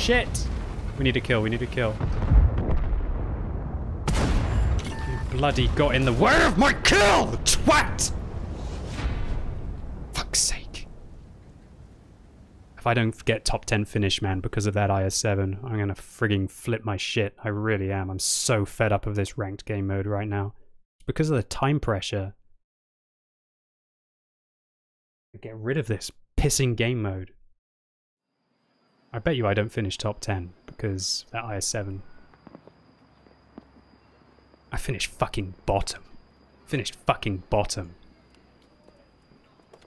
shit! We need a kill, we need a kill. You bloody got in the way of my kill, twat! Fuck's sake. If I don't get top 10 finish, man, because of that IS-7, I'm gonna frigging flip my shit. I really am. I'm so fed up of this ranked game mode right now. It's because of the time pressure. Get rid of this pissing game mode. I bet you I don't finish top 10 because that IS-7. I finished fucking bottom. Finished fucking bottom.